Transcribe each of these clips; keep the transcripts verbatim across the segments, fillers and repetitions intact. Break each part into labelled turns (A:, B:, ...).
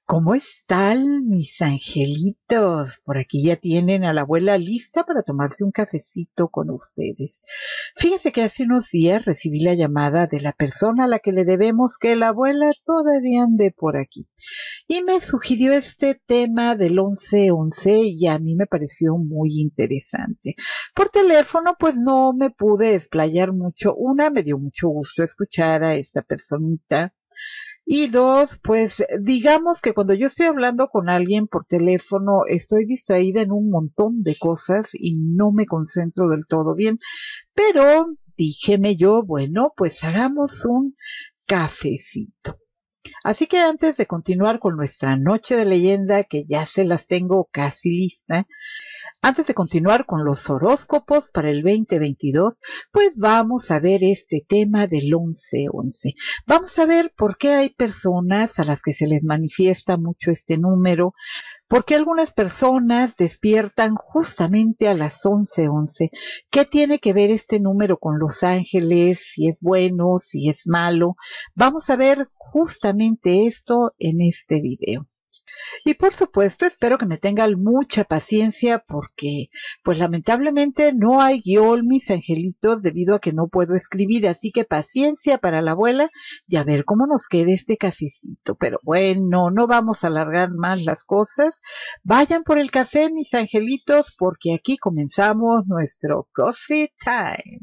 A: ¿Cómo están mis angelitos? Por aquí ya tienen a la abuela lista para tomarse un cafecito con ustedes. Fíjense que hace unos días recibí la llamada de la persona a la que le debemos que la abuela todavía ande por aquí. Y me sugirió este tema del once once y a mí me pareció muy interesante. Por teléfono pues no me pude explayar mucho. Una, me dio mucho gusto escuchar a esta personita. Y dos, pues digamos que cuando yo estoy hablando con alguien por teléfono estoy distraída en un montón de cosas y no me concentro del todo bien. Pero díjeme yo, bueno, pues hagamos un cafecito. Así que antes de continuar con nuestra noche de leyenda, que ya se las tengo casi lista, antes de continuar con los horóscopos para el veinte veintidós, pues vamos a ver este tema del once once. Vamos a ver por qué hay personas a las que se les manifiesta mucho este número, por qué algunas personas despiertan justamente a las once once. ¿Qué tiene que ver este número con los ángeles? Si es bueno, si es malo. Vamos a ver justamente esto en este video. Y por supuesto espero que me tengan mucha paciencia porque pues lamentablemente no hay guión, mis angelitos, debido a que no puedo escribir, así que paciencia para la abuela y a ver cómo nos queda este cafecito. Pero bueno, no vamos a alargar más las cosas. Vayan por el café, mis angelitos, porque aquí comenzamos nuestro coffee time.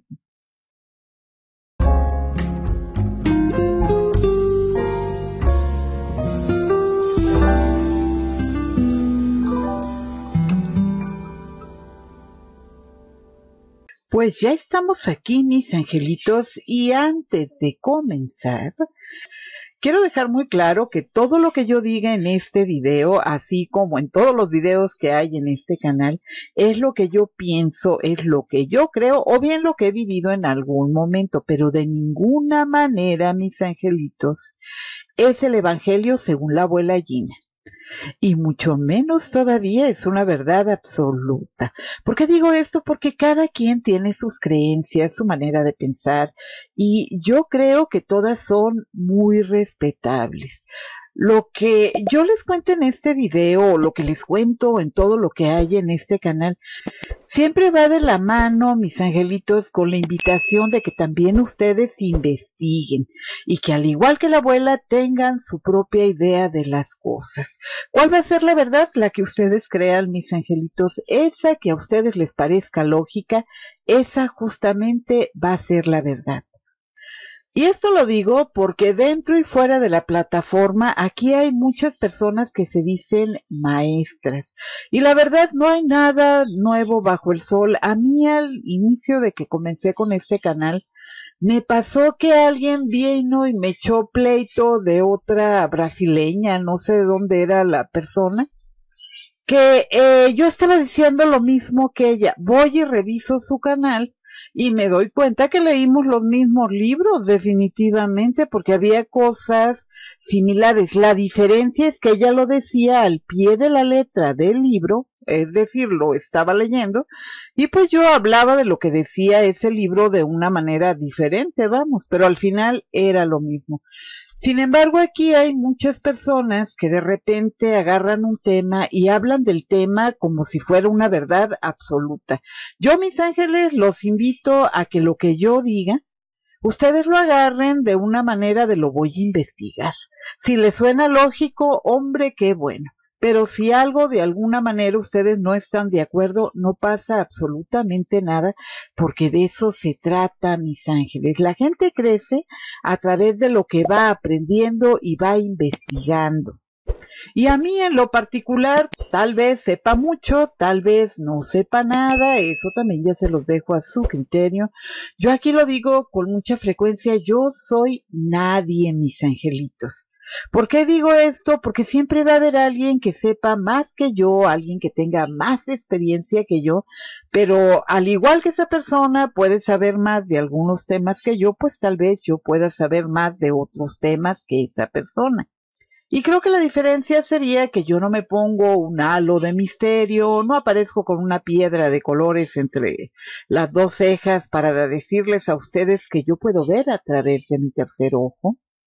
A: Pues ya estamos aquí, mis angelitos, y antes de comenzar, quiero dejar muy claro que todo lo que yo diga en este video, así como en todos los videos que hay en este canal, es lo que yo pienso, es lo que yo creo, o bien lo que he vivido en algún momento, pero de ninguna manera, mis angelitos, es el evangelio según la abuela Gina. Y mucho menos todavía es una verdad absoluta. ¿Por qué digo esto? Porque cada quien tiene sus creencias, su manera de pensar, y yo creo que todas son muy respetables. Lo que yo les cuento en este video, o lo que les cuento en todo lo que hay en este canal, siempre va de la mano, mis angelitos, con la invitación de que también ustedes investiguen y que al igual que la abuela tengan su propia idea de las cosas. ¿Cuál va a ser la verdad? La que ustedes crean, mis angelitos. Esa que a ustedes les parezca lógica, esa justamente va a ser la verdad. Y esto lo digo porque dentro y fuera de la plataforma aquí hay muchas personas que se dicen maestras. Y la verdad no hay nada nuevo bajo el sol. A mí al inicio de que comencé con este canal me pasó que alguien vino y me echó pleito de otra brasileña, no sé de dónde era la persona, que eh, yo estaba diciendo lo mismo que ella. Voy y reviso su canal y me doy cuenta que leímos los mismos libros, definitivamente, porque había cosas similares. La diferencia es que ella lo decía al pie de la letra del libro, es decir, lo estaba leyendo, y pues yo hablaba de lo que decía ese libro de una manera diferente, vamos, pero al final era lo mismo. Sin embargo, aquí hay muchas personas que de repente agarran un tema y hablan del tema como si fuera una verdad absoluta. Yo, mis ángeles, los invito a que lo que yo diga, ustedes lo agarren de una manera de lo voy a investigar. Si les suena lógico, hombre, qué bueno. Pero si algo de alguna manera ustedes no están de acuerdo, no pasa absolutamente nada, porque de eso se trata, mis ángeles. La gente crece a través de lo que va aprendiendo y va investigando. Y a mí en lo particular, tal vez sepa mucho, tal vez no sepa nada, eso también ya se los dejo a su criterio. Yo aquí lo digo con mucha frecuencia, yo soy nadie, mis angelitos. ¿Por qué digo esto? Porque siempre va a haber alguien que sepa más que yo, alguien que tenga más experiencia que yo, pero al igual que esa persona puede saber más de algunos temas que yo, pues tal vez yo pueda saber más de otros temas que esa persona. Y creo que la diferencia sería que yo no me pongo un halo de misterio, no aparezco con una piedra de colores entre las dos cejas para decirles a ustedes que yo puedo ver a través de mi tercer ojo.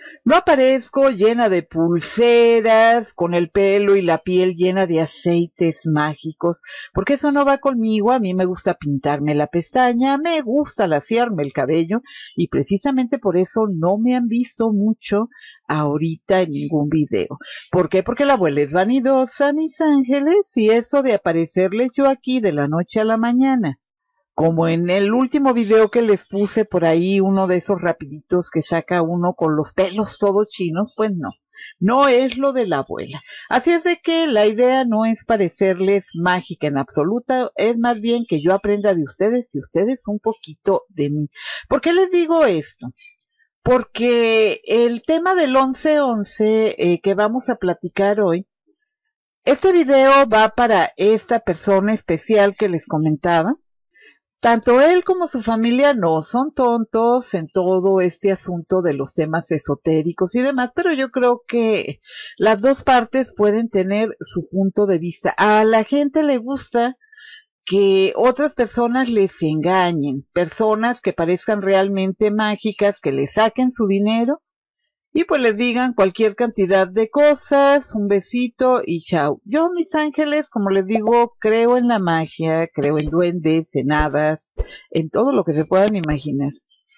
A: No aparezco llena de pulseras, con el pelo y la piel llena de aceites mágicos, porque eso no va conmigo. A mí me gusta pintarme la pestaña, me gusta laciarme el cabello, y precisamente por eso no me han visto mucho ahorita en ningún video. ¿Por qué? Porque la abuela es vanidosa, mis ángeles, y eso de aparecerles yo aquí de la noche a la mañana, como en el último video que les puse por ahí, uno de esos rapiditos que saca uno con los pelos todos chinos, pues no, no es lo de la abuela. Así es de que la idea no es parecerles mágica en absoluta, es más bien que yo aprenda de ustedes y ustedes un poquito de mí. ¿Por qué les digo esto? Porque el tema del once once eh, que vamos a platicar hoy, este video va para esta persona especial que les comentaba. Tanto él como su familia no son tontos en todo este asunto de los temas esotéricos y demás, pero yo creo que las dos partes pueden tener su punto de vista. A la gente le gusta que otras personas les engañen, personas que parezcan realmente mágicas, que les saquen su dinero y pues les digan cualquier cantidad de cosas, un besito y chao. Yo, mis ángeles, como les digo, creo en la magia, creo en duendes, en hadas, en todo lo que se puedan imaginar.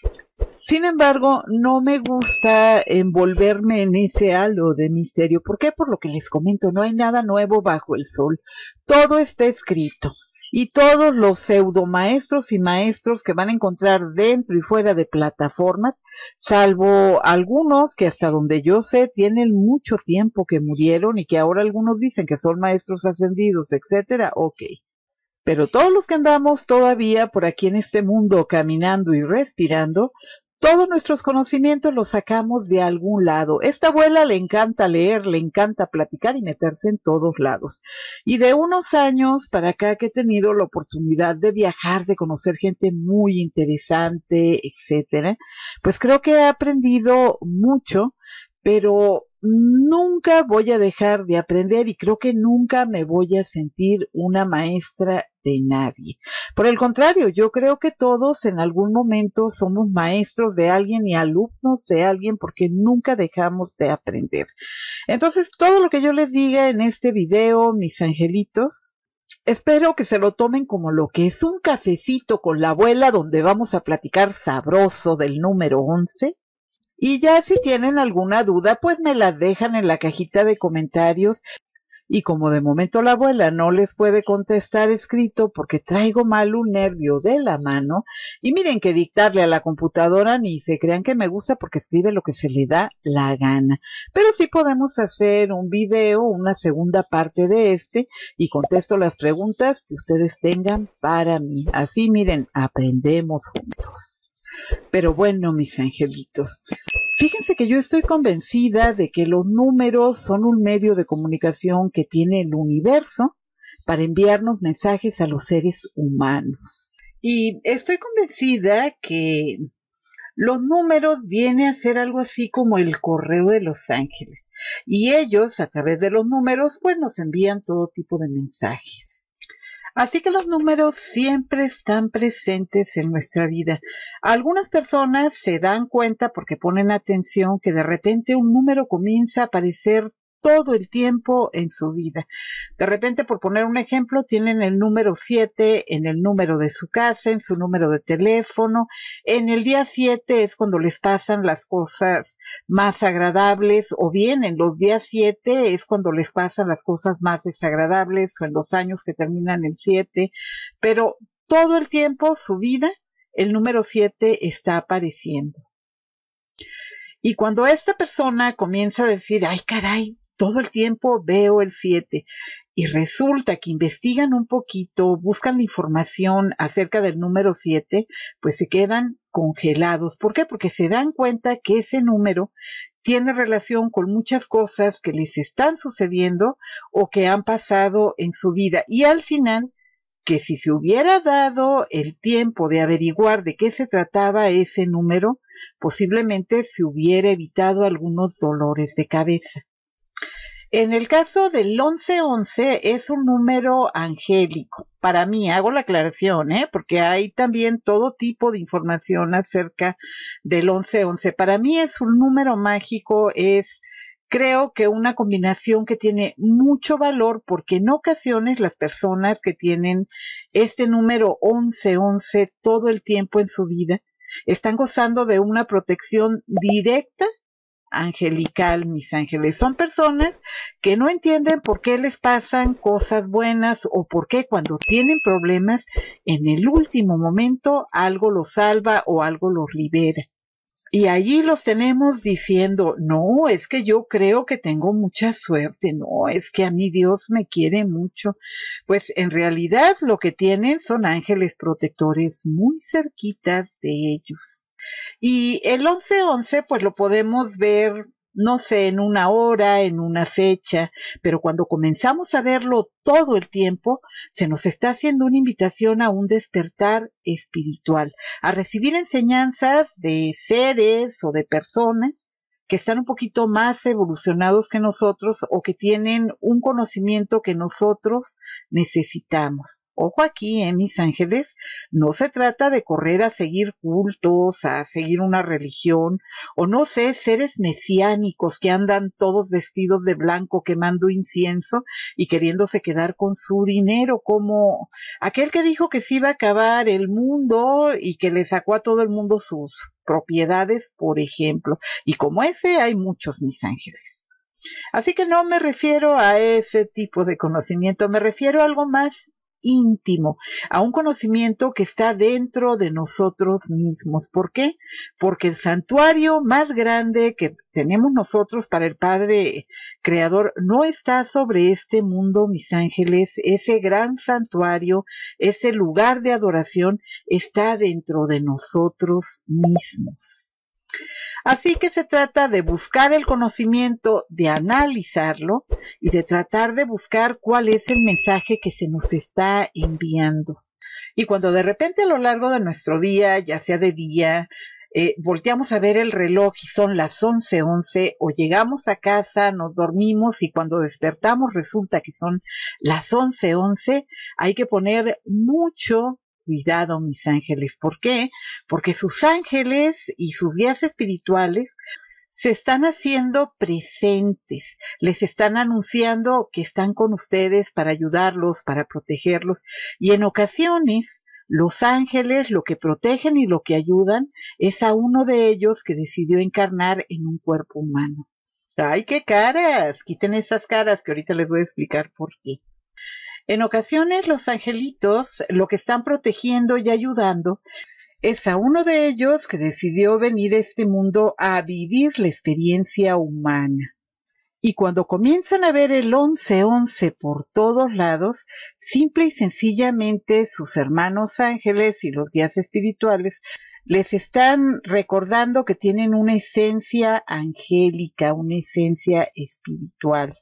A: Sin embargo, no me gusta envolverme en ese halo de misterio. ¿Por qué? Por lo que les comento, no hay nada nuevo bajo el sol. Todo está escrito. Y todos los pseudomaestros y maestros que van a encontrar dentro y fuera de plataformas, salvo algunos que hasta donde yo sé tienen mucho tiempo que murieron y que ahora algunos dicen que son maestros ascendidos, etcétera, ok. Pero todos los que andamos todavía por aquí en este mundo caminando y respirando, todos nuestros conocimientos los sacamos de algún lado. Esta abuela le encanta leer, le encanta platicar y meterse en todos lados. Y de unos años para acá que he tenido la oportunidad de viajar, de conocer gente muy interesante, etcétera, pues creo que he aprendido mucho, pero nunca voy a dejar de aprender y creo que nunca me voy a sentir una maestra de nadie. Por el contrario, yo creo que todos en algún momento somos maestros de alguien y alumnos de alguien porque nunca dejamos de aprender. Entonces, todo lo que yo les diga en este video, mis angelitos, espero que se lo tomen como lo que es un cafecito con la abuela donde vamos a platicar sabroso del número once. Y ya si tienen alguna duda, pues me las dejan en la cajita de comentarios. Y como de momento la abuela no les puede contestar escrito porque traigo mal un nervio de la mano, y miren que dictarle a la computadora ni se crean que me gusta porque escribe lo que se le da la gana. Pero sí podemos hacer un video, una segunda parte de este, y contesto las preguntas que ustedes tengan para mí. Así miren, aprendemos juntos. Pero bueno, mis angelitos, fíjense que yo estoy convencida de que los números son un medio de comunicación que tiene el universo para enviarnos mensajes a los seres humanos. Y estoy convencida que los números vienen a ser algo así como el correo de los ángeles. Y ellos, a través de los números, pues nos envían todo tipo de mensajes. Así que los números siempre están presentes en nuestra vida. Algunas personas se dan cuenta porque ponen atención que de repente un número comienza a aparecer todo el tiempo en su vida. De repente, por poner un ejemplo, tienen el número siete en el número de su casa, en su número de teléfono. En el día siete es cuando les pasan las cosas más agradables, o bien en los días siete es cuando les pasan las cosas más desagradables, o en los años que terminan el siete. Pero todo el tiempo, su vida, el número siete está apareciendo. Y cuando esta persona comienza a decir, ay caray, todo el tiempo veo el siete, y resulta que investigan un poquito, buscan la información acerca del número siete, pues se quedan congelados. ¿Por qué? Porque se dan cuenta que ese número tiene relación con muchas cosas que les están sucediendo o que han pasado en su vida. Y al final, que si se hubiera dado el tiempo de averiguar de qué se trataba ese número, posiblemente se hubiera evitado algunos dolores de cabeza. En el caso del once once es un número angélico. Para mí, hago la aclaración, ¿eh? Porque hay también todo tipo de información acerca del once once. Para mí es un número mágico, es creo que una combinación que tiene mucho valor porque en ocasiones las personas que tienen este número once once todo el tiempo en su vida están gozando de una protección directa angelical, mis ángeles. Son personas que no entienden por qué les pasan cosas buenas o por qué cuando tienen problemas, en el último momento algo los salva o algo los libera. Y allí los tenemos diciendo, no, es que yo creo que tengo mucha suerte, no, es que a mí Dios me quiere mucho. Pues en realidad lo que tienen son ángeles protectores muy cerquitas de ellos. Y el once once pues lo podemos ver, no sé, en una hora, en una fecha, pero cuando comenzamos a verlo todo el tiempo, se nos está haciendo una invitación a un despertar espiritual, a recibir enseñanzas de seres o de personas que están un poquito más evolucionados que nosotros o que tienen un conocimiento que nosotros necesitamos. Ojo aquí, eh, mis ángeles, no se trata de correr a seguir cultos, a seguir una religión, o no sé, seres mesiánicos que andan todos vestidos de blanco quemando incienso y queriéndose quedar con su dinero, como aquel que dijo que se iba a acabar el mundo y que le sacó a todo el mundo sus propiedades, por ejemplo. Y como ese hay muchos, mis ángeles. Así que no me refiero a ese tipo de conocimiento, me refiero a algo más íntimo, a un conocimiento que está dentro de nosotros mismos. ¿Por qué? Porque el santuario más grande que tenemos nosotros para el Padre Creador no está sobre este mundo, mis ángeles. Ese gran santuario, ese lugar de adoración está dentro de nosotros mismos. Así que se trata de buscar el conocimiento, de analizarlo y de tratar de buscar cuál es el mensaje que se nos está enviando. Y cuando de repente a lo largo de nuestro día, ya sea de día, eh, volteamos a ver el reloj y son las once once, o llegamos a casa, nos dormimos y cuando despertamos resulta que son las once once, hay que poner mucho cuidado, mis ángeles. ¿Por qué? Porque sus ángeles y sus guías espirituales se están haciendo presentes, les están anunciando que están con ustedes para ayudarlos, para protegerlos, y en ocasiones los ángeles lo que protegen y lo que ayudan es a uno de ellos que decidió encarnar en un cuerpo humano. ¡Ay, qué caras! Quiten esas caras que ahorita les voy a explicar por qué. En ocasiones los angelitos lo que están protegiendo y ayudando es a uno de ellos que decidió venir a este mundo a vivir la experiencia humana. Y cuando comienzan a ver el once once por todos lados, simple y sencillamente sus hermanos ángeles y los guías espirituales les están recordando que tienen una esencia angélica, una esencia espiritual.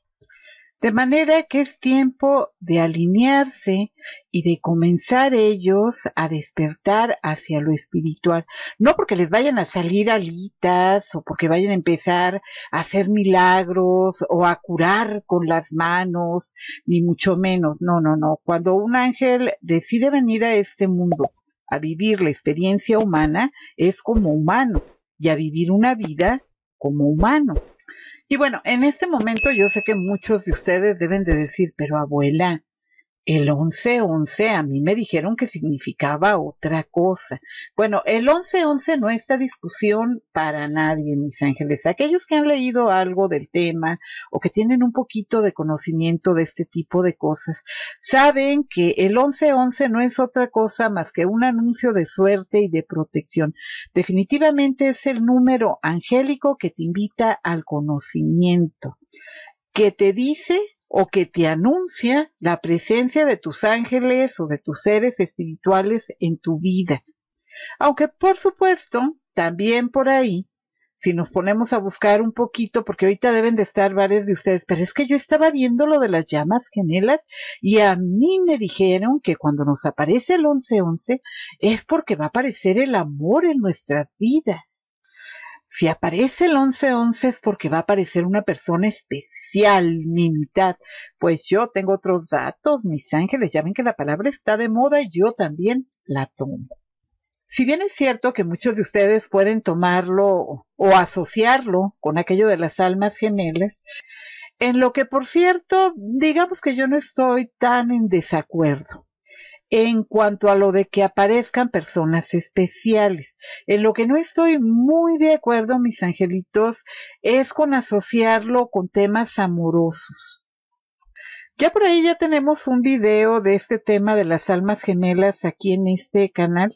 A: De manera que es tiempo de alinearse y de comenzar ellos a despertar hacia lo espiritual. No porque les vayan a salir alitas o porque vayan a empezar a hacer milagros o a curar con las manos, ni mucho menos. No, no, no. Cuando un ángel decide venir a este mundo a vivir la experiencia humana, es como humano y a vivir una vida como humano. Y bueno, en este momento yo sé que muchos de ustedes deben de decir, pero abuela, el once once a mí me dijeron que significaba otra cosa. Bueno, el once once no está discusión para nadie, mis ángeles. Aquellos que han leído algo del tema o que tienen un poquito de conocimiento de este tipo de cosas, saben que el once once no es otra cosa más que un anuncio de suerte y de protección. Definitivamente es el número angélico que te invita al conocimiento, que te dice o que te anuncia la presencia de tus ángeles o de tus seres espirituales en tu vida. Aunque por supuesto, también por ahí, si nos ponemos a buscar un poquito, porque ahorita deben de estar varios de ustedes, pero es que yo estaba viendo lo de las llamas gemelas y a mí me dijeron que cuando nos aparece el once once es porque va a aparecer el amor en nuestras vidas. Si aparece el once once es porque va a aparecer una persona especial, mi mitad. Pues yo tengo otros datos, mis ángeles. Ya ven que la palabra está de moda y yo también la tomo. Si bien es cierto que muchos de ustedes pueden tomarlo o asociarlo con aquello de las almas gemelas, en lo que, por cierto, digamos que yo no estoy tan en desacuerdo. En cuanto a lo de que aparezcan personas especiales, en lo que no estoy muy de acuerdo, mis angelitos, es con asociarlo con temas amorosos. Ya por ahí ya tenemos un video de este tema de las almas gemelas aquí en este canal.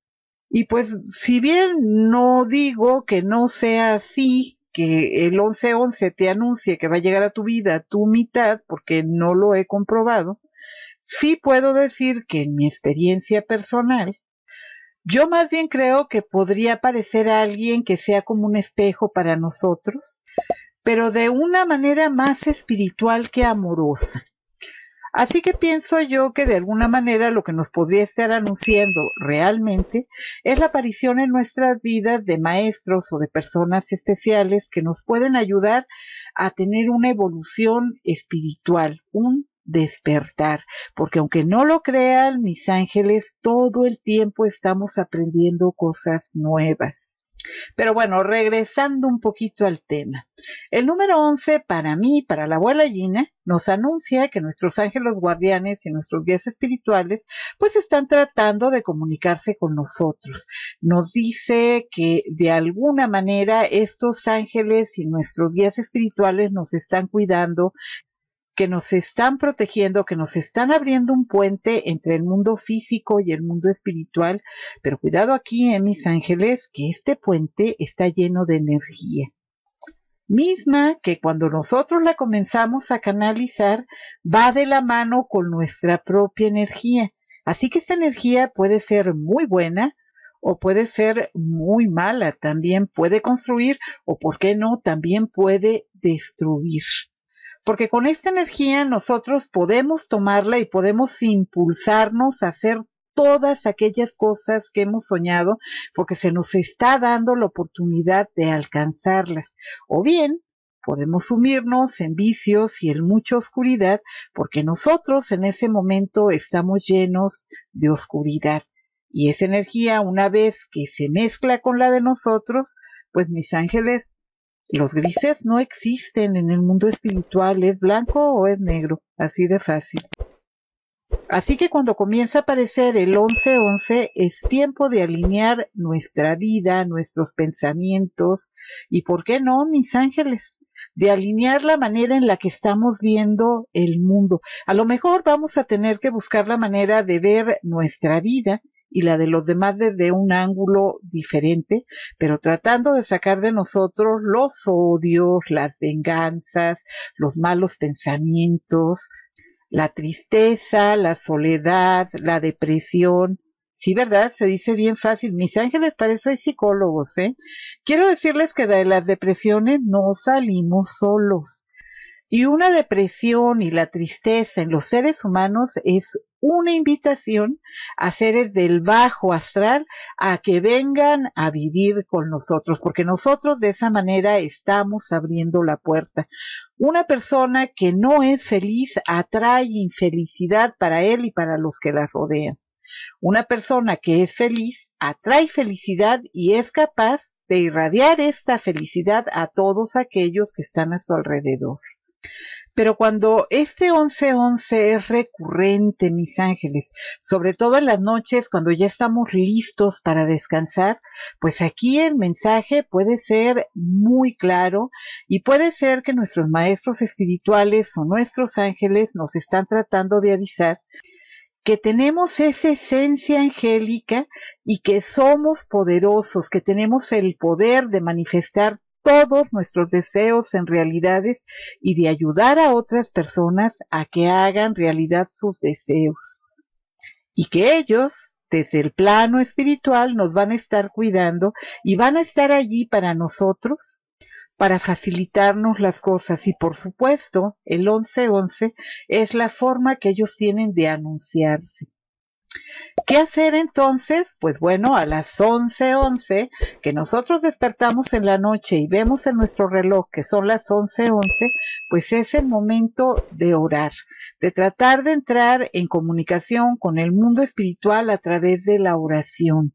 A: Y pues, si bien no digo que no sea así, que el once once te anuncie que va a llegar a tu vida tu mitad, porque no lo he comprobado, sí puedo decir que en mi experiencia personal, yo más bien creo que podría parecer a alguien que sea como un espejo para nosotros, pero de una manera más espiritual que amorosa. Así que pienso yo que de alguna manera lo que nos podría estar anunciando realmente es la aparición en nuestras vidas de maestros o de personas especiales que nos pueden ayudar a tener una evolución espiritual, un despertar, porque aunque no lo crean mis ángeles, todo el tiempo estamos aprendiendo cosas nuevas. Pero bueno, regresando un poquito al tema. El número once, para mí, para la abuela Gina, nos anuncia que nuestros ángeles guardianes y nuestros guías espirituales, pues están tratando de comunicarse con nosotros. Nos dice que de alguna manera estos ángeles y nuestros guías espirituales nos están cuidando, que nos están protegiendo, que nos están abriendo un puente entre el mundo físico y el mundo espiritual, pero cuidado aquí, eh, mis ángeles, que este puente está lleno de energía, misma que cuando nosotros la comenzamos a canalizar, va de la mano con nuestra propia energía. Así que esta energía puede ser muy buena o puede ser muy mala, también puede construir o, por qué no, también puede destruir. Porque con esta energía nosotros podemos tomarla y podemos impulsarnos a hacer todas aquellas cosas que hemos soñado, porque se nos está dando la oportunidad de alcanzarlas. O bien, podemos sumirnos en vicios y en mucha oscuridad, porque nosotros en ese momento estamos llenos de oscuridad. Y esa energía, una vez que se mezcla con la de nosotros, pues mis ángeles, los grises no existen en el mundo espiritual, es blanco o es negro, así de fácil. Así que cuando comienza a aparecer el once once, es tiempo de alinear nuestra vida, nuestros pensamientos, y ¿por qué no, mis ángeles? De alinear la manera en la que estamos viendo el mundo. A lo mejor vamos a tener que buscar la manera de ver nuestra vida y la de los demás desde un ángulo diferente, pero tratando de sacar de nosotros los odios, las venganzas, los malos pensamientos, la tristeza, la soledad, la depresión. Sí, ¿verdad? Se dice bien fácil. Mis ángeles, para eso hay psicólogos, ¿eh? Quiero decirles que de las depresiones no salimos solos. Y una depresión y la tristeza en los seres humanos es una invitación a seres del bajo astral a que vengan a vivir con nosotros, porque nosotros de esa manera estamos abriendo la puerta. Una persona que no es feliz atrae infelicidad para él y para los que la rodean. Una persona que es feliz atrae felicidad y es capaz de irradiar esta felicidad a todos aquellos que están a su alrededor. Pero cuando este once once es recurrente, mis ángeles, sobre todo en las noches cuando ya estamos listos para descansar, pues aquí el mensaje puede ser muy claro y puede ser que nuestros maestros espirituales o nuestros ángeles nos están tratando de avisar que tenemos esa esencia angélica y que somos poderosos, que tenemos el poder de manifestar todos nuestros deseos en realidades y de ayudar a otras personas a que hagan realidad sus deseos. Y que ellos, desde el plano espiritual, nos van a estar cuidando y van a estar allí para nosotros, para facilitarnos las cosas. Y por supuesto, el once once es la forma que ellos tienen de anunciarse. ¿Qué hacer entonces? Pues bueno, a las once once, que nosotros despertamos en la noche y vemos en nuestro reloj que son las once once, pues es el momento de orar, de tratar de entrar en comunicación con el mundo espiritual a través de la oración.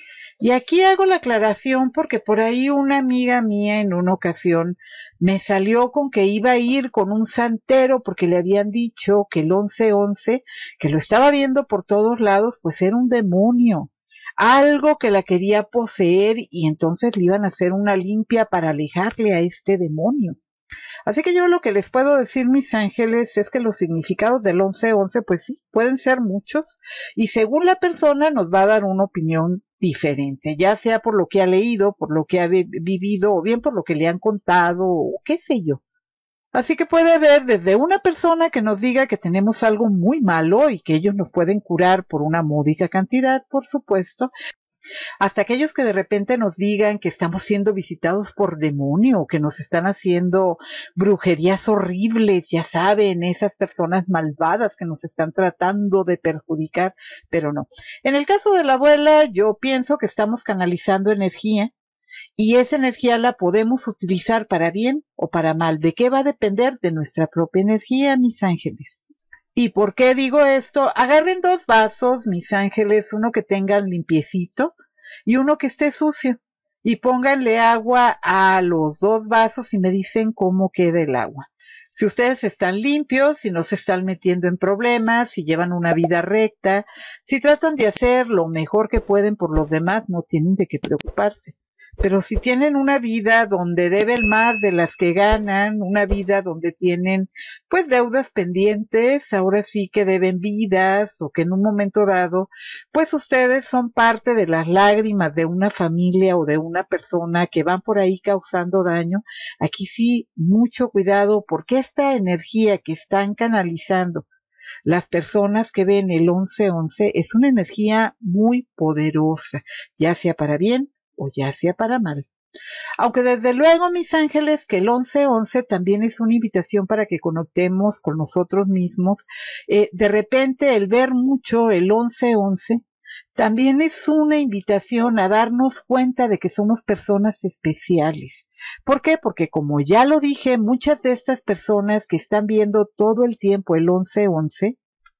A: Y aquí hago la aclaración porque por ahí una amiga mía en una ocasión me salió con que iba a ir con un santero porque le habían dicho que el once once, que lo estaba viendo por todos lados, pues era un demonio, algo que la quería poseer y entonces le iban a hacer una limpia para alejarle a este demonio. Así que yo lo que les puedo decir, mis ángeles, es que los significados del once once, pues sí, pueden ser muchos, y según la persona nos va a dar una opinión diferente, ya sea por lo que ha leído, por lo que ha vi vivido, o bien por lo que le han contado, o qué sé yo. Así que puede haber desde una persona que nos diga que tenemos algo muy malo y que ellos nos pueden curar por una módica cantidad, por supuesto, hasta aquellos que de repente nos digan que estamos siendo visitados por demonio, que nos están haciendo brujerías horribles, ya saben, esas personas malvadas que nos están tratando de perjudicar, pero no. En el caso de la abuela, yo pienso que estamos canalizando energía y esa energía la podemos utilizar para bien o para mal. ¿De qué va a depender? De nuestra propia energía, mis ángeles. ¿Y por qué digo esto? Agarren dos vasos, mis ángeles, uno que tengan limpiecito y uno que esté sucio. Y pónganle agua a los dos vasos y me dicen cómo queda el agua. Si ustedes están limpios, si no se están metiendo en problemas, si llevan una vida recta, si tratan de hacer lo mejor que pueden por los demás, no tienen de qué preocuparse. Pero si tienen una vida donde deben más de las que ganan, una vida donde tienen pues deudas pendientes, ahora sí que deben vidas o que en un momento dado pues ustedes son parte de las lágrimas de una familia o de una persona que van por ahí causando daño, aquí sí mucho cuidado porque esta energía que están canalizando las personas que ven el once once es una energía muy poderosa, ya sea para bien o ya sea para mal. Aunque desde luego, mis ángeles, que el once once también es una invitación para que conectemos con nosotros mismos. Eh, de repente, el ver mucho el once once también es una invitación a darnos cuenta de que somos personas especiales. ¿Por qué? Porque como ya lo dije, muchas de estas personas que están viendo todo el tiempo el once once,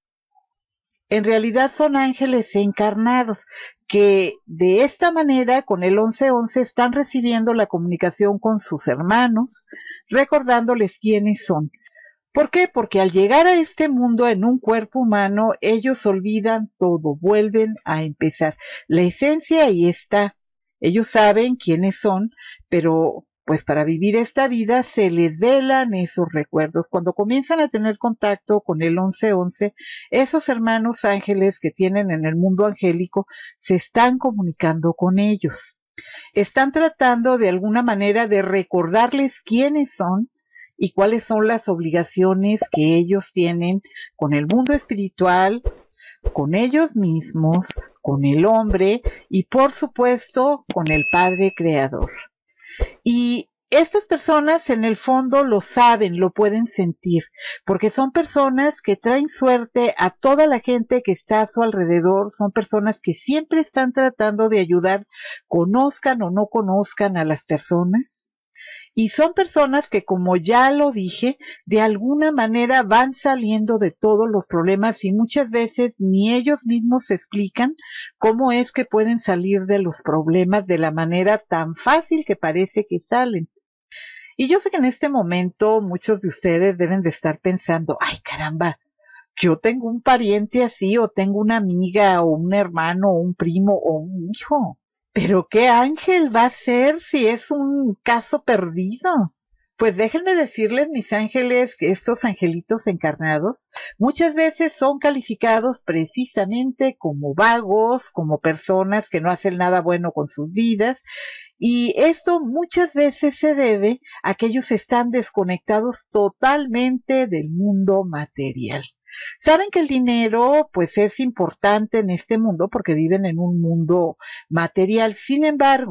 A: en realidad son ángeles encarnados que de esta manera con el once once están recibiendo la comunicación con sus hermanos, recordándoles quiénes son. ¿Por qué? Porque al llegar a este mundo en un cuerpo humano, ellos olvidan todo, vuelven a empezar. La esencia ahí está. Ellos saben quiénes son, pero pues para vivir esta vida se les velan esos recuerdos. Cuando comienzan a tener contacto con el once once, esos hermanos ángeles que tienen en el mundo angélico se están comunicando con ellos. Están tratando de alguna manera de recordarles quiénes son y cuáles son las obligaciones que ellos tienen con el mundo espiritual, con ellos mismos, con el hombre y por supuesto con el Padre Creador. Y estas personas en el fondo lo saben, lo pueden sentir, porque son personas que traen suerte a toda la gente que está a su alrededor, son personas que siempre están tratando de ayudar, conozcan o no conozcan a las personas. Y son personas que, como ya lo dije, de alguna manera van saliendo de todos los problemas y muchas veces ni ellos mismos se explican cómo es que pueden salir de los problemas de la manera tan fácil que parece que salen. Y yo sé que en este momento muchos de ustedes deben de estar pensando, ay caramba, yo tengo un pariente así o tengo una amiga o un hermano o un primo o un hijo. ¿Pero qué ángel va a ser si es un caso perdido? Pues déjenme decirles, mis ángeles, que estos angelitos encarnados muchas veces son calificados precisamente como vagos, como personas que no hacen nada bueno con sus vidas, y esto muchas veces se debe a que ellos están desconectados totalmente del mundo material. Saben que el dinero pues es importante en este mundo porque viven en un mundo material. Sin embargo,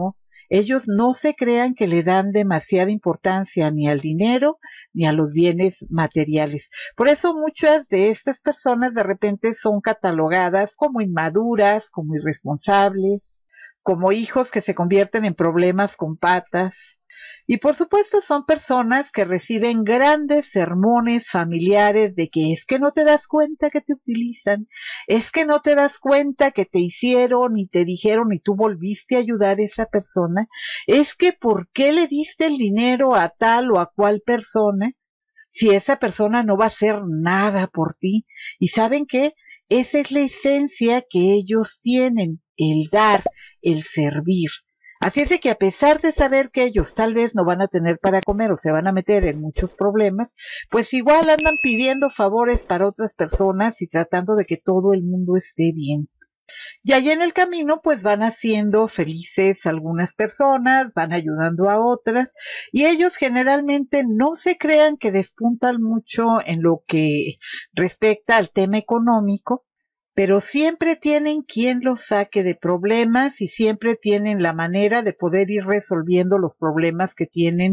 A: Ellos no se crean que le dan demasiada importancia ni al dinero ni a los bienes materiales. Por eso muchas de estas personas de repente son catalogadas como inmaduras, como irresponsables, como hijos que se convierten en problemas con patas. Y por supuesto son personas que reciben grandes sermones familiares de que es que no te das cuenta que te utilizan, es que no te das cuenta que te hicieron y te dijeron y tú volviste a ayudar a esa persona, es que ¿por qué le diste el dinero a tal o a cual persona si esa persona no va a hacer nada por ti? Y ¿saben qué? Esa es la esencia que ellos tienen, el dar, el servir. Así es de que a pesar de saber que ellos tal vez no van a tener para comer o se van a meter en muchos problemas, pues igual andan pidiendo favores para otras personas y tratando de que todo el mundo esté bien. Y allá en el camino pues van haciendo felices algunas personas, van ayudando a otras y ellos generalmente no se crean que despuntan mucho en lo que respecta al tema económico, pero siempre tienen quien los saque de problemas y siempre tienen la manera de poder ir resolviendo los problemas que tienen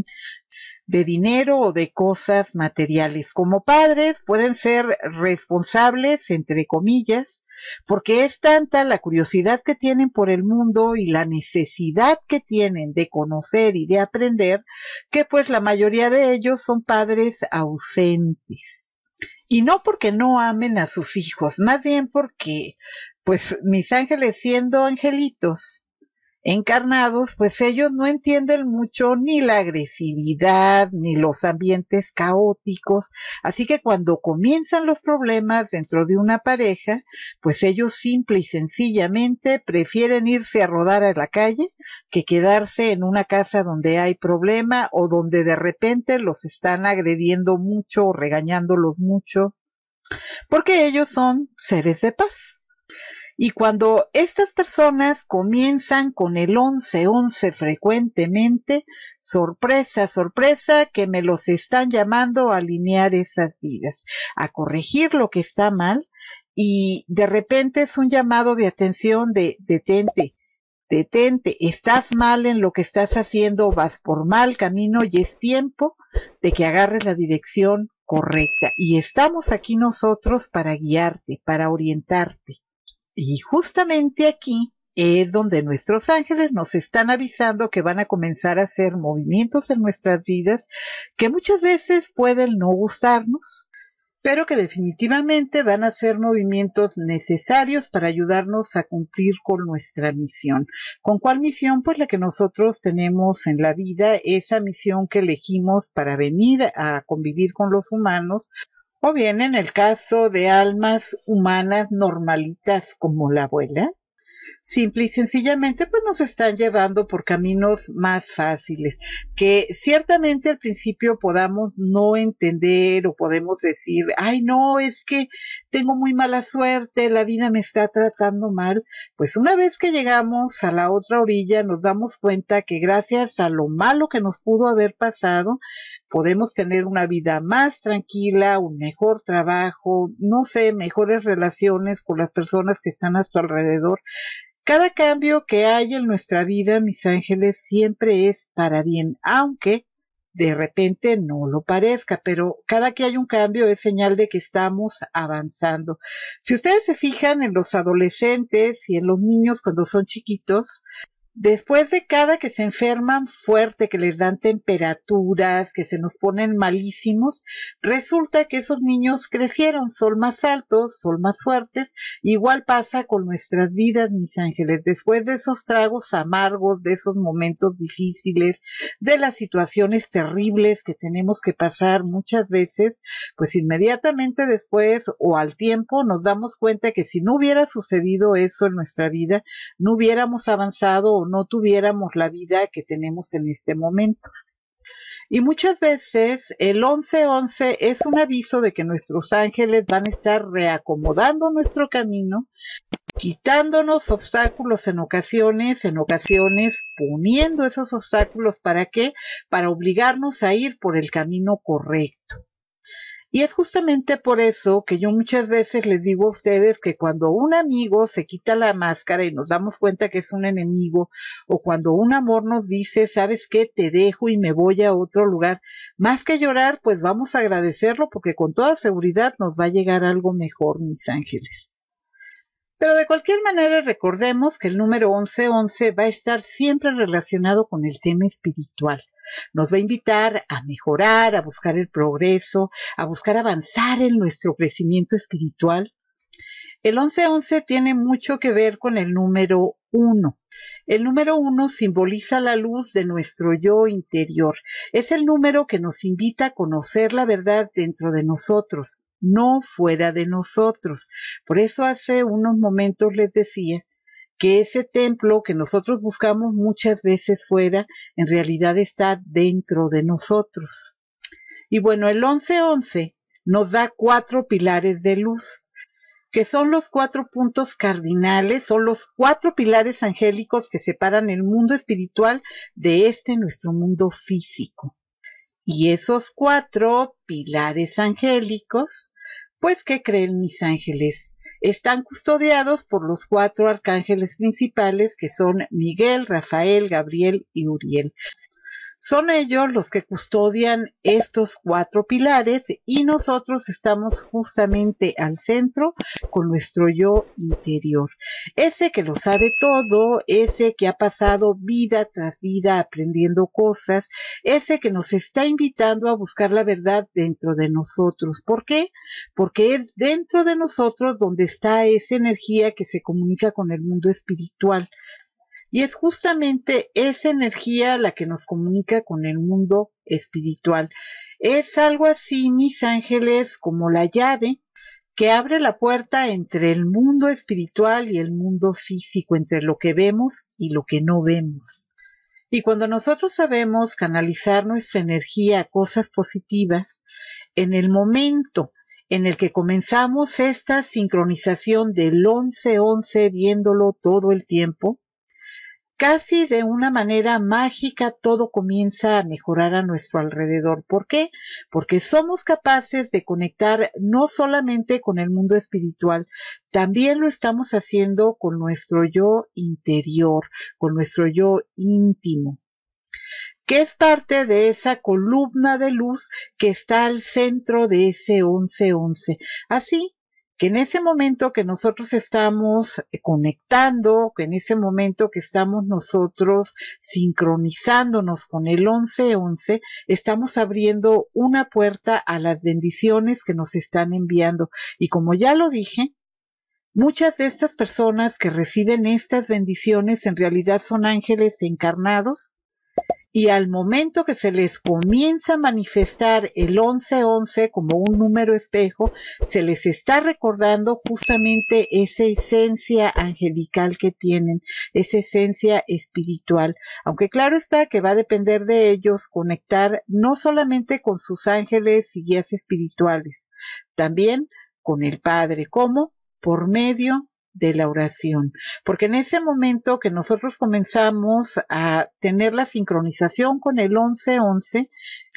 A: de dinero o de cosas materiales. Como padres pueden ser responsables, entre comillas, porque es tanta la curiosidad que tienen por el mundo y la necesidad que tienen de conocer y de aprender, que pues la mayoría de ellos son padres ausentes. Y no porque no amen a sus hijos, más bien porque, pues, mis ángeles siendo angelitos encarnados, pues ellos no entienden mucho ni la agresividad, ni los ambientes caóticos. Así que cuando comienzan los problemas dentro de una pareja, pues ellos simple y sencillamente prefieren irse a rodar a la calle que quedarse en una casa donde hay problema o donde de repente los están agrediendo mucho o regañándolos mucho, porque ellos son seres de paz. Y cuando estas personas comienzan con el once once frecuentemente, sorpresa, sorpresa, que me los están llamando a alinear esas vidas, a corregir lo que está mal, y de repente es un llamado de atención de detente, detente, estás mal en lo que estás haciendo, vas por mal camino y es tiempo de que agarres la dirección correcta. Y estamos aquí nosotros para guiarte, para orientarte. Y justamente aquí es donde nuestros ángeles nos están avisando que van a comenzar a hacer movimientos en nuestras vidas que muchas veces pueden no gustarnos, pero que definitivamente van a ser movimientos necesarios para ayudarnos a cumplir con nuestra misión. ¿Con cuál misión? Pues la que nosotros tenemos en la vida, esa misión que elegimos para venir a convivir con los humanos, o bien en el caso de almas humanas normalitas como la abuela, simple y sencillamente pues nos están llevando por caminos más fáciles, que ciertamente al principio podamos no entender o podemos decir, ay no, es que tengo muy mala suerte, la vida me está tratando mal. Pues una vez que llegamos a la otra orilla nos damos cuenta que gracias a lo malo que nos pudo haber pasado, podemos tener una vida más tranquila, un mejor trabajo, no sé, mejores relaciones con las personas que están a su alrededor. Cada cambio que hay en nuestra vida, mis ángeles, siempre es para bien, aunque de repente no lo parezca, pero cada que hay un cambio es señal de que estamos avanzando. Si ustedes se fijan en los adolescentes y en los niños cuando son chiquitos, después de cada que se enferman fuerte, que les dan temperaturas, que se nos ponen malísimos, resulta que esos niños crecieron, son más altos, son más fuertes. Igual pasa con nuestras vidas, mis ángeles. Después de esos tragos amargos, de esos momentos difíciles, de las situaciones terribles que tenemos que pasar muchas veces, pues inmediatamente después o al tiempo nos damos cuenta que si no hubiera sucedido eso en nuestra vida, no hubiéramos avanzado o no tuviéramos la vida que tenemos en este momento. Y muchas veces el once once es un aviso de que nuestros ángeles van a estar reacomodando nuestro camino, quitándonos obstáculos en ocasiones, en ocasiones poniendo esos obstáculos. ¿Para qué? Para obligarnos a ir por el camino correcto. Y es justamente por eso que yo muchas veces les digo a ustedes que cuando un amigo se quita la máscara y nos damos cuenta que es un enemigo, o cuando un amor nos dice, ¿sabes qué? Te dejo y me voy a otro lugar, más que llorar, pues vamos a agradecerlo porque con toda seguridad nos va a llegar algo mejor, mis ángeles. Pero de cualquier manera recordemos que el número once once va a estar siempre relacionado con el tema espiritual. Nos va a invitar a mejorar, a buscar el progreso, a buscar avanzar en nuestro crecimiento espiritual. El once once tiene mucho que ver con el número uno. El número uno simboliza la luz de nuestro yo interior. Es el número que nos invita a conocer la verdad dentro de nosotros, no fuera de nosotros. Por eso hace unos momentos les decía que ese templo que nosotros buscamos muchas veces fuera, en realidad está dentro de nosotros. Y bueno, el once once nos da cuatro pilares de luz, que son los cuatro puntos cardinales, son los cuatro pilares angélicos que separan el mundo espiritual de este nuestro mundo físico. Y esos cuatro pilares angélicos, pues, ¿qué creen mis ángeles? Están custodiados por los cuatro arcángeles principales que son Miguel, Rafael, Gabriel y Uriel. Son ellos los que custodian estos cuatro pilares y nosotros estamos justamente al centro con nuestro yo interior. Ese que lo sabe todo, ese que ha pasado vida tras vida aprendiendo cosas, ese que nos está invitando a buscar la verdad dentro de nosotros. ¿Por qué? Porque es dentro de nosotros donde está esa energía que se comunica con el mundo espiritual. Y es justamente esa energía la que nos comunica con el mundo espiritual. Es algo así, mis ángeles, como la llave que abre la puerta entre el mundo espiritual y el mundo físico, entre lo que vemos y lo que no vemos. Y cuando nosotros sabemos canalizar nuestra energía a cosas positivas, en el momento en el que comenzamos esta sincronización del once once viéndolo todo el tiempo, casi de una manera mágica todo comienza a mejorar a nuestro alrededor. ¿Por qué? Porque somos capaces de conectar no solamente con el mundo espiritual, también lo estamos haciendo con nuestro yo interior, con nuestro yo íntimo, que es parte de esa columna de luz que está al centro de ese once once. Así que en ese momento que nosotros estamos conectando, que en ese momento que estamos nosotros sincronizándonos con el once once, estamos abriendo una puerta a las bendiciones que nos están enviando. Y como ya lo dije, muchas de estas personas que reciben estas bendiciones en realidad son ángeles encarnados, y al momento que se les comienza a manifestar el once once como un número espejo, se les está recordando justamente esa esencia angelical que tienen, esa esencia espiritual. Aunque claro está que va a depender de ellos conectar no solamente con sus ángeles y guías espirituales, también con el Padre. ¿Cómo? Por medio de la oración, porque en ese momento que nosotros comenzamos a tener la sincronización con el once once,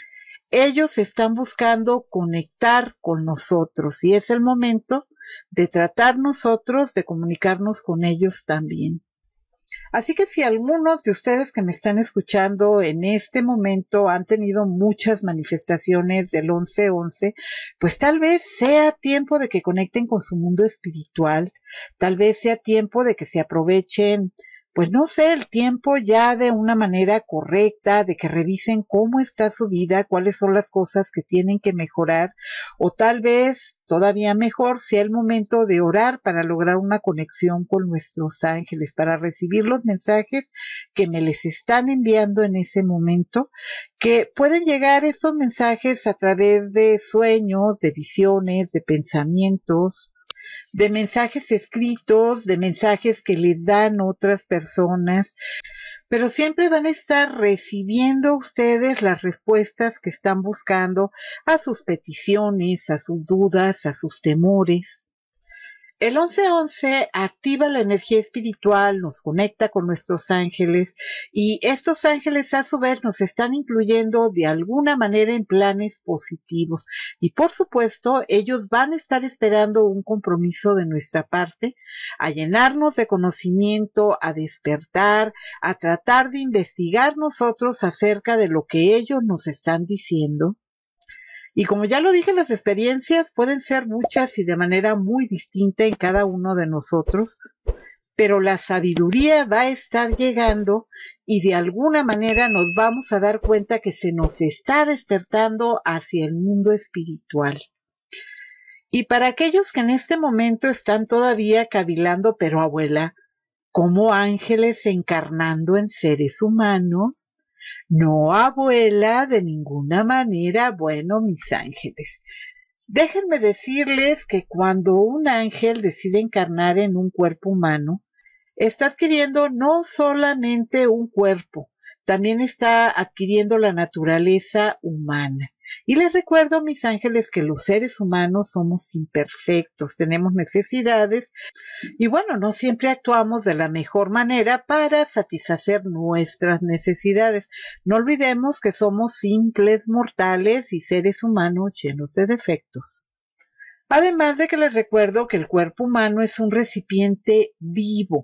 A: ellos están buscando conectar con nosotros y es el momento de tratar nosotros de comunicarnos con ellos también. Así que si algunos de ustedes que me están escuchando en este momento han tenido muchas manifestaciones del once once, pues tal vez sea tiempo de que conecten con su mundo espiritual, tal vez sea tiempo de que se aprovechen, pues no sé, el tiempo ya de una manera correcta, de que revisen cómo está su vida, cuáles son las cosas que tienen que mejorar, o tal vez, todavía mejor, sea el momento de orar para lograr una conexión con nuestros ángeles, para recibir los mensajes que me les están enviando en ese momento, que pueden llegar estos mensajes a través de sueños, de visiones, de pensamientos, de mensajes escritos, de mensajes que les dan otras personas, pero siempre van a estar recibiendo ustedes las respuestas que están buscando a sus peticiones, a sus dudas, a sus temores. El once once activa la energía espiritual, nos conecta con nuestros ángeles y estos ángeles a su vez nos están incluyendo de alguna manera en planes positivos. Y por supuesto, ellos van a estar esperando un compromiso de nuestra parte, a llenarnos de conocimiento, a despertar, a tratar de investigar nosotros acerca de lo que ellos nos están diciendo. Y como ya lo dije, las experiencias pueden ser muchas y de manera muy distinta en cada uno de nosotros, pero la sabiduría va a estar llegando y de alguna manera nos vamos a dar cuenta que se nos está despertando hacia el mundo espiritual. Y para aquellos que en este momento están todavía cavilando, pero abuela, como ángeles encarnando en seres humanos, no, abuela, de ninguna manera. Bueno, mis ángeles, déjenme decirles que cuando un ángel decide encarnar en un cuerpo humano, está adquiriendo no solamente un cuerpo, también está adquiriendo la naturaleza humana. Y les recuerdo, mis ángeles, que los seres humanos somos imperfectos, tenemos necesidades y bueno, no siempre actuamos de la mejor manera para satisfacer nuestras necesidades. No olvidemos que somos simples mortales y seres humanos llenos de defectos. Además de que les recuerdo que el cuerpo humano es un recipiente vivo.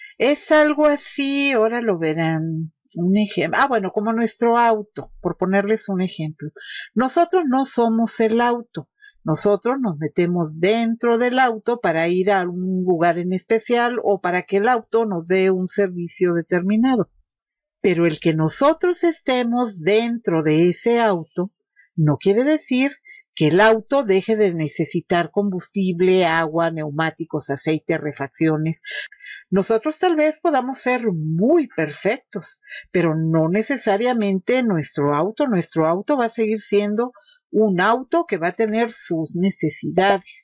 A: Es algo así, ahora lo verán. Un ejemplo, ah bueno, como nuestro auto, por ponerles un ejemplo. Nosotros no somos el auto, nosotros nos metemos dentro del auto para ir a un lugar en especial o para que el auto nos dé un servicio determinado. Pero el que nosotros estemos dentro de ese auto no quiere decir que el auto deje de necesitar combustible, agua, neumáticos, aceite, refacciones. Nosotros tal vez podamos ser muy perfectos, pero no necesariamente nuestro auto. Nuestro auto va a seguir siendo un auto que va a tener sus necesidades.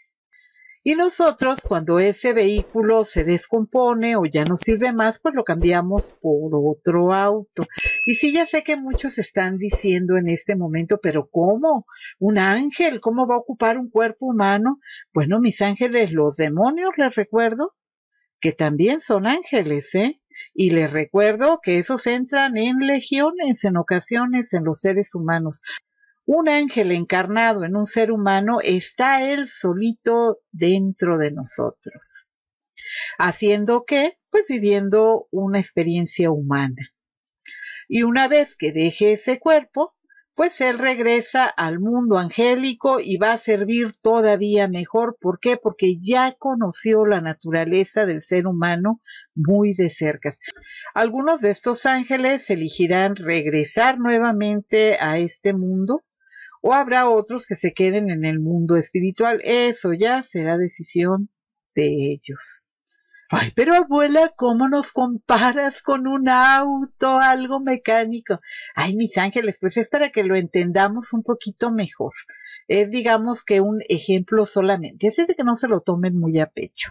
A: Y nosotros, cuando ese vehículo se descompone o ya no sirve más, pues lo cambiamos por otro auto. Y sí, ya sé que muchos están diciendo en este momento, pero ¿cómo? ¿Un ángel? ¿Cómo va a ocupar un cuerpo humano? Bueno, mis ángeles, los demonios, les recuerdo que también son ángeles, ¿eh? Y les recuerdo que esos entran en legiones en ocasiones en los seres humanos. Un ángel encarnado en un ser humano está él solito dentro de nosotros. ¿Haciendo qué? Pues viviendo una experiencia humana. Y una vez que deje ese cuerpo, pues él regresa al mundo angélico y va a servir todavía mejor. ¿Por qué? Porque ya conoció la naturaleza del ser humano muy de cerca. Algunos de estos ángeles elegirán regresar nuevamente a este mundo, o habrá otros que se queden en el mundo espiritual. Eso ya será decisión de ellos. Ay, pero abuela, ¿cómo nos comparas con un auto, algo mecánico? Ay, mis ángeles, pues es para que lo entendamos un poquito mejor. Es, digamos, que un ejemplo solamente. Así de que no se lo tomen muy a pecho.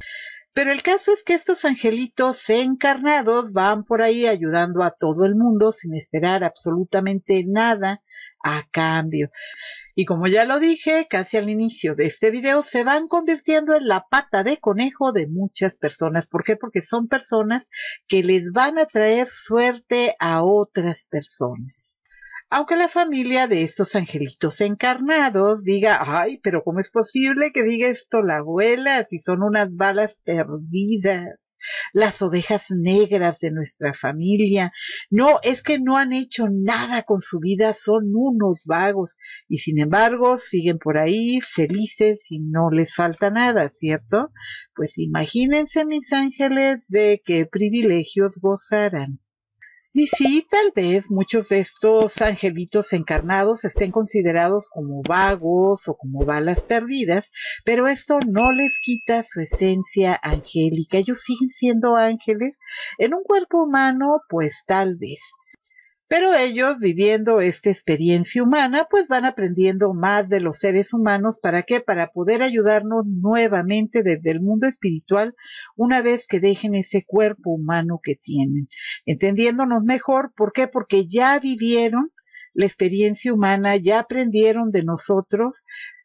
A: Pero el caso es que estos angelitos encarnados van por ahí ayudando a todo el mundo sin esperar absolutamente nada a cambio. Y como ya lo dije casi al inicio de este video, se van convirtiendo en la pata de conejo de muchas personas. ¿Por qué? Porque son personas que les van a traer suerte a otras personas. Aunque la familia de estos angelitos encarnados diga, ay, pero ¿cómo es posible que diga esto la abuela si son unas balas perdidas, las ovejas negras de nuestra familia? No, es que no han hecho nada con su vida, son unos vagos y sin embargo siguen por ahí felices y no les falta nada, ¿cierto? Pues imagínense, mis ángeles, de qué privilegios gozarán. Y sí, tal vez muchos de estos angelitos encarnados estén considerados como vagos o como balas perdidas, pero esto no les quita su esencia angélica. Ellos siguen siendo ángeles en un cuerpo humano, pues tal vez. Pero ellos, viviendo esta experiencia humana, pues van aprendiendo más de los seres humanos. ¿Para qué? Para poder ayudarnos nuevamente desde el mundo espiritual una vez que dejen ese cuerpo humano que tienen. Entendiéndonos mejor, ¿por qué? Porque ya vivieron la experiencia humana, ya aprendieron de nosotros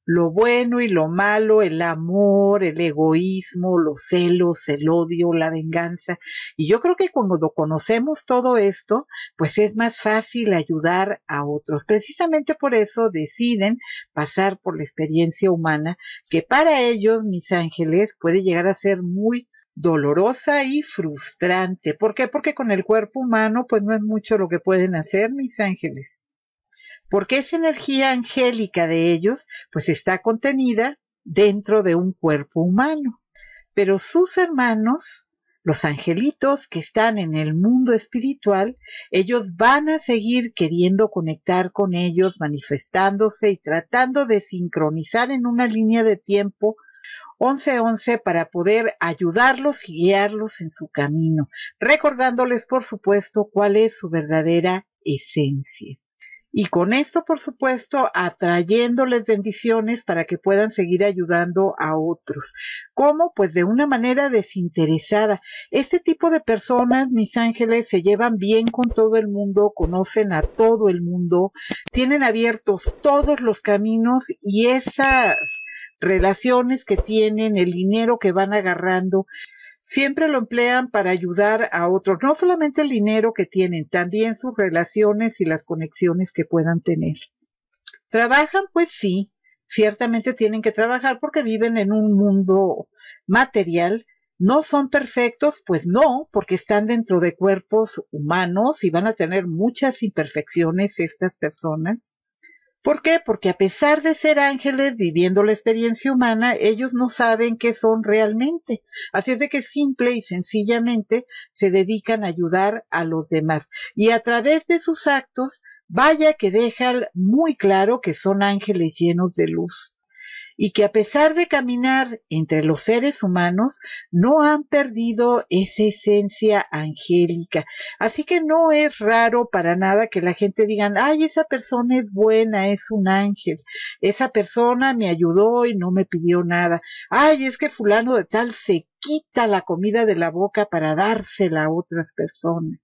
A: lo bueno y lo malo, el amor, el egoísmo, los celos, el odio, la venganza. Y yo creo que cuando conocemos todo esto, pues es más fácil ayudar a otros. Precisamente por eso deciden pasar por la experiencia humana, que para ellos, mis ángeles, puede llegar a ser muy dolorosa y frustrante. ¿Por qué? Porque con el cuerpo humano, pues no es mucho lo que pueden hacer, mis ángeles. Porque esa energía angélica de ellos, pues está contenida dentro de un cuerpo humano. Pero sus hermanos, los angelitos que están en el mundo espiritual, ellos van a seguir queriendo conectar con ellos, manifestándose y tratando de sincronizar en una línea de tiempo once once para poder ayudarlos y guiarlos en su camino, recordándoles, por supuesto, cuál es su verdadera esencia. Y con esto, por supuesto, atrayéndoles bendiciones para que puedan seguir ayudando a otros. ¿Cómo? Pues de una manera desinteresada. Este tipo de personas, mis ángeles, se llevan bien con todo el mundo, conocen a todo el mundo, tienen abiertos todos los caminos y esas relaciones que tienen, el dinero que van agarrando, siempre lo emplean para ayudar a otros, no solamente el dinero que tienen, también sus relaciones y las conexiones que puedan tener. ¿Trabajan? Pues sí, ciertamente tienen que trabajar porque viven en un mundo material. ¿No son perfectos? Pues no, porque están dentro de cuerpos humanos y van a tener muchas imperfecciones estas personas. ¿Por qué? Porque a pesar de ser ángeles viviendo la experiencia humana, ellos no saben qué son realmente. Así es de que simple y sencillamente se dedican a ayudar a los demás. Y a través de sus actos, vaya que dejan muy claro que son ángeles llenos de luz. Y que a pesar de caminar entre los seres humanos, no han perdido esa esencia angélica. Así que no es raro para nada que la gente diga, ay, esa persona es buena, es un ángel. Esa persona me ayudó y no me pidió nada. Ay, es que fulano de tal se quita la comida de la boca para dársela a otras personas.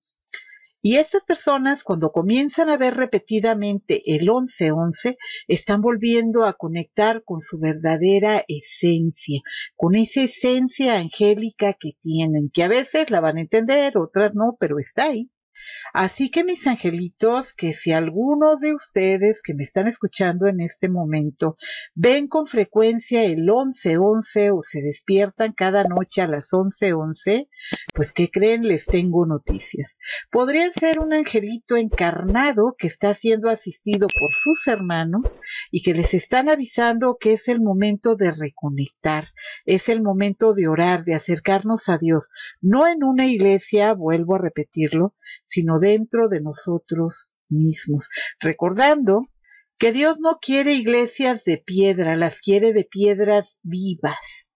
A: Y estas personas, cuando comienzan a ver repetidamente el once once, están volviendo a conectar con su verdadera esencia, con esa esencia angélica que tienen, que a veces la van a entender, otras no, pero está ahí. Así que mis angelitos, que si algunos de ustedes que me están escuchando en este momento ven con frecuencia el once once o se despiertan cada noche a las once once, pues ¿qué creen? Les tengo noticias. Podrían ser un angelito encarnado que está siendo asistido por sus hermanos y que les están avisando que es el momento de reconectar, es el momento de orar, de acercarnos a Dios, no en una iglesia, vuelvo a repetirlo, sino dentro de nosotros mismos, recordando que Dios no quiere iglesias de piedra, las quiere de piedras vivas.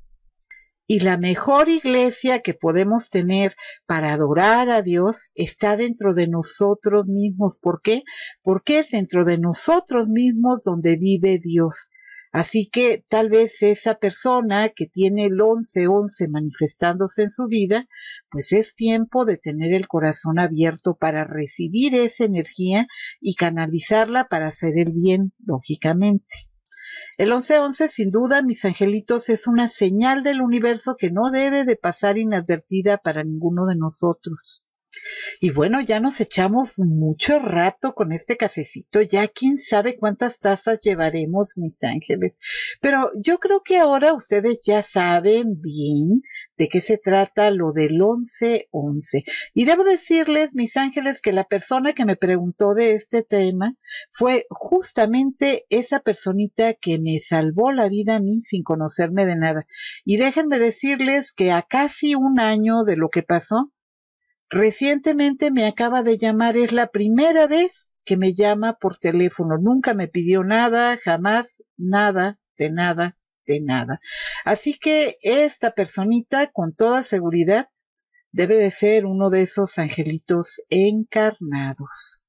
A: Y la mejor iglesia que podemos tener para adorar a Dios está dentro de nosotros mismos. ¿Por qué? Porque es dentro de nosotros mismos donde vive Dios. Así que tal vez esa persona que tiene el once once manifestándose en su vida, pues es tiempo de tener el corazón abierto para recibir esa energía y canalizarla para hacer el bien, lógicamente. El once once, sin duda, mis angelitos, es una señal del universo que no debe de pasar inadvertida para ninguno de nosotros. Y bueno, ya nos echamos mucho rato con este cafecito, ya quién sabe cuántas tazas llevaremos, mis ángeles. Pero yo creo que ahora ustedes ya saben bien de qué se trata lo del once once. Y debo decirles, mis ángeles, que la persona que me preguntó de este tema fue justamente esa personita que me salvó la vida a mí sin conocerme de nada. Y déjenme decirles que a casi un año de lo que pasó, recientemente me acaba de llamar, es la primera vez que me llama por teléfono, nunca me pidió nada, jamás nada, de nada, de nada. Así que esta personita, con toda seguridad, debe de ser uno de esos angelitos encarnados.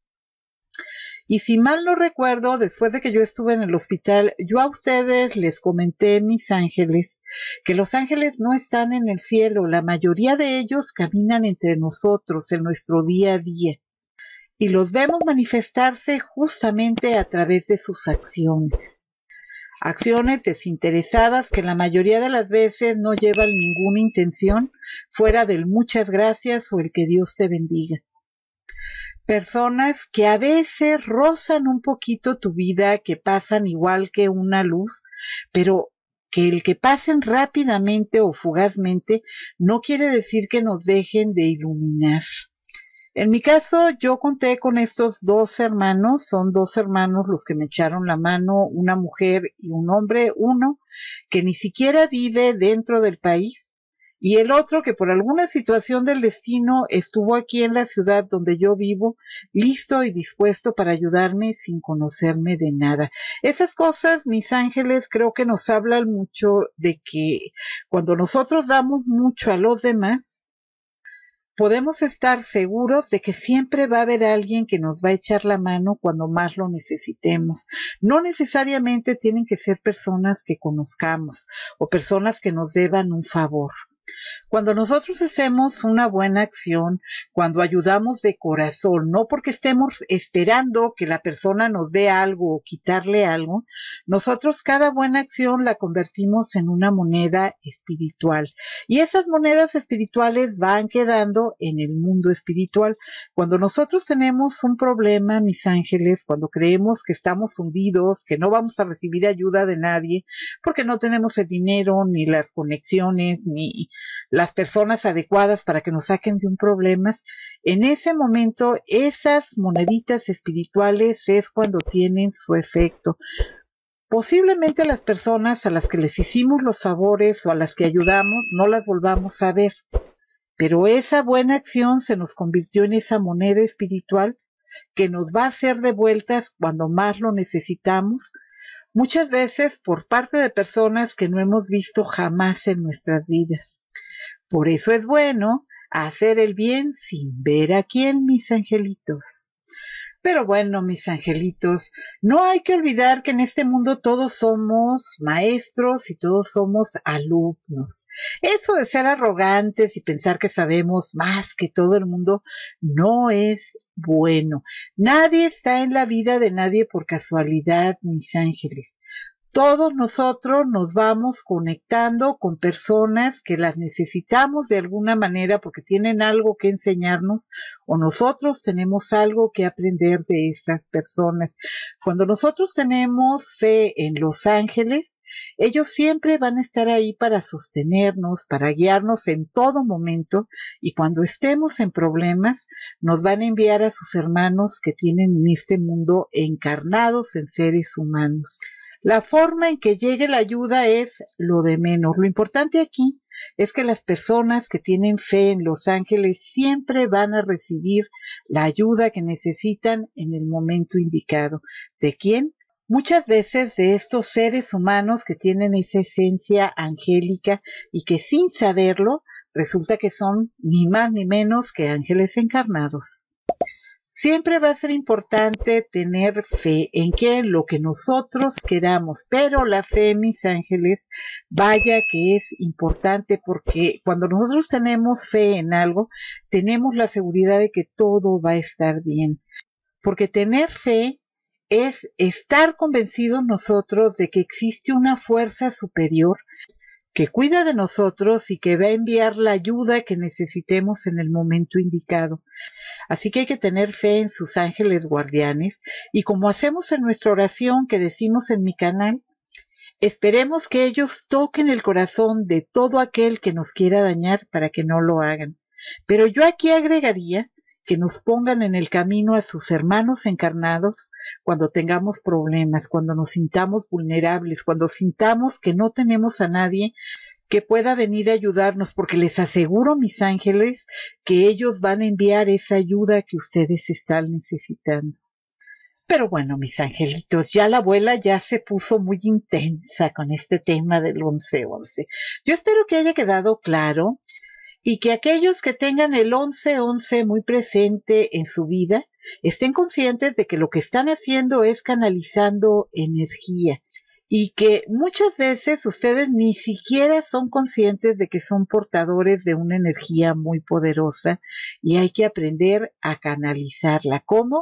A: Y si mal no recuerdo, después de que yo estuve en el hospital, yo a ustedes les comenté, mis ángeles, que los ángeles no están en el cielo, la mayoría de ellos caminan entre nosotros en nuestro día a día. Y los vemos manifestarse justamente a través de sus acciones. acciones desinteresadas que la mayoría de las veces no llevan ninguna intención fuera del muchas gracias o el que Dios te bendiga. Personas que a veces rozan un poquito tu vida, que pasan igual que una luz, pero que el que pasen rápidamente o fugazmente no quiere decir que nos dejen de iluminar. En mi caso, yo conté con estos dos hermanos, son dos hermanos los que me echaron la mano, una mujer y un hombre, uno que ni siquiera vive dentro del país, y el otro que por alguna situación del destino estuvo aquí en la ciudad donde yo vivo, listo y dispuesto para ayudarme sin conocerme de nada. Esas cosas, mis ángeles, creo que nos hablan mucho de que cuando nosotros damos mucho a los demás, podemos estar seguros de que siempre va a haber alguien que nos va a echar la mano cuando más lo necesitemos. No necesariamente tienen que ser personas que conozcamos o personas que nos deban un favor. Cuando nosotros hacemos una buena acción, cuando ayudamos de corazón, no porque estemos esperando que la persona nos dé algo o quitarle algo, nosotros cada buena acción la convertimos en una moneda espiritual. Y esas monedas espirituales van quedando en el mundo espiritual. Cuando nosotros tenemos un problema, mis ángeles, cuando creemos que estamos hundidos, que no vamos a recibir ayuda de nadie, porque no tenemos el dinero, ni las conexiones, ni las personas adecuadas para que nos saquen de un problema, en ese momento esas moneditas espirituales es cuando tienen su efecto. Posiblemente las personas a las que les hicimos los favores o a las que ayudamos no las volvamos a ver, pero esa buena acción se nos convirtió en esa moneda espiritual que nos va a hacer de vueltas cuando más lo necesitamos, muchas veces por parte de personas que no hemos visto jamás en nuestras vidas. Por eso es bueno hacer el bien sin ver a quién, mis angelitos. Pero bueno, mis angelitos, no hay que olvidar que en este mundo todos somos maestros y todos somos alumnos. Eso de ser arrogantes y pensar que sabemos más que todo el mundo no es bueno. Nadie está en la vida de nadie por casualidad, mis ángeles. Todos nosotros nos vamos conectando con personas que las necesitamos de alguna manera porque tienen algo que enseñarnos o nosotros tenemos algo que aprender de esas personas. Cuando nosotros tenemos fe en los ángeles, ellos siempre van a estar ahí para sostenernos, para guiarnos en todo momento y cuando estemos en problemas nos van a enviar a sus hermanos que tienen en este mundo encarnados en seres humanos. La forma en que llegue la ayuda es lo de menos. Lo importante aquí es que las personas que tienen fe en los ángeles siempre van a recibir la ayuda que necesitan en el momento indicado. ¿De quién? Muchas veces de estos seres humanos que tienen esa esencia angélica y que sin saberlo resulta que son ni más ni menos que ángeles encarnados. Siempre va a ser importante tener fe en que en lo que nosotros queramos, pero la fe, mis ángeles, vaya que es importante porque cuando nosotros tenemos fe en algo, tenemos la seguridad de que todo va a estar bien. Porque tener fe es estar convencidos nosotros de que existe una fuerza superior que cuida de nosotros y que va a enviar la ayuda que necesitemos en el momento indicado. Así que hay que tener fe en sus ángeles guardianes y como hacemos en nuestra oración que decimos en mi canal, esperemos que ellos toquen el corazón de todo aquel que nos quiera dañar para que no lo hagan. Pero yo aquí agregaría que nos pongan en el camino a sus hermanos encarnados cuando tengamos problemas, cuando nos sintamos vulnerables, cuando sintamos que no tenemos a nadie que pueda venir a ayudarnos, porque les aseguro, mis ángeles, que ellos van a enviar esa ayuda que ustedes están necesitando. Pero bueno, mis angelitos, ya la abuela ya se puso muy intensa con este tema del once once. Yo espero que haya quedado claro y que aquellos que tengan el once once muy presente en su vida estén conscientes de que lo que están haciendo es canalizando energía y que muchas veces ustedes ni siquiera son conscientes de que son portadores de una energía muy poderosa y hay que aprender a canalizarla. ¿Cómo?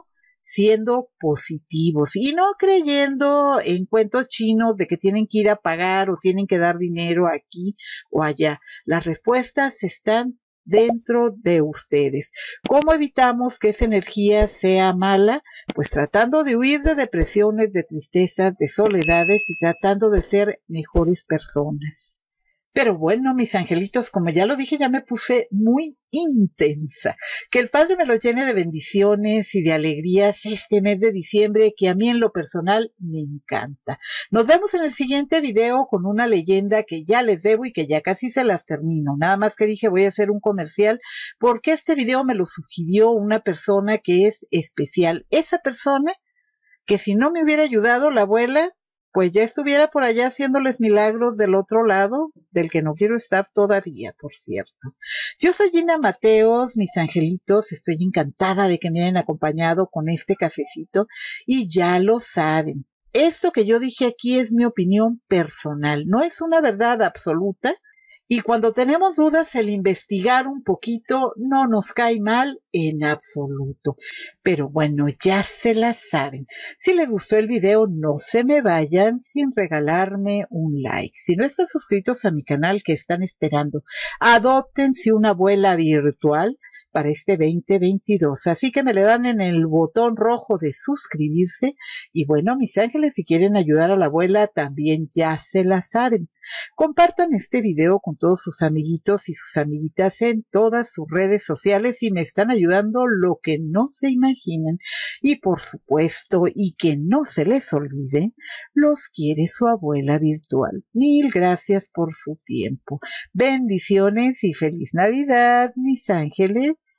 A: siendo positivos y no creyendo en cuentos chinos de que tienen que ir a pagar o tienen que dar dinero aquí o allá. Las respuestas están dentro de ustedes. ¿Cómo evitamos que esa energía sea mala? Pues tratando de huir de depresiones, de tristezas, de soledades y tratando de ser mejores personas. Pero bueno, mis angelitos, como ya lo dije, ya me puse muy intensa. Que el Padre me lo llene de bendiciones y de alegrías este mes de diciembre, que a mí en lo personal me encanta. Nos vemos en el siguiente video con una leyenda que ya les debo y que ya casi se las termino. Nada más que dije voy a hacer un comercial porque este video me lo sugirió una persona que es especial. Esa persona que si no me hubiera ayudado la abuela, pues ya estuviera por allá haciéndoles milagros del otro lado, del que no quiero estar todavía, por cierto. Yo soy Gina Mateos, mis angelitos, estoy encantada de que me hayan acompañado con este cafecito y ya lo saben. Esto que yo dije aquí es mi opinión personal, no es una verdad absoluta. Y cuando tenemos dudas, el investigar un poquito no nos cae mal en absoluto. Pero bueno, ya se la saben. Si les gustó el video, no se me vayan sin regalarme un like. Si no están suscritos a mi canal, ¿qué están esperando? Adóptense una abuela virtual para este veinte veintidós. Así que me le dan en el botón rojo de suscribirse. Y bueno, mis ángeles, si quieren ayudar a la abuela, también ya se la saben. Compartan este video con todos sus amiguitos y sus amiguitas en todas sus redes sociales y me están ayudando lo que no se imaginan. Y por supuesto, y que no se les olvide, los quiere su abuela virtual. Mil gracias por su tiempo. Bendiciones y feliz Navidad, mis ángeles.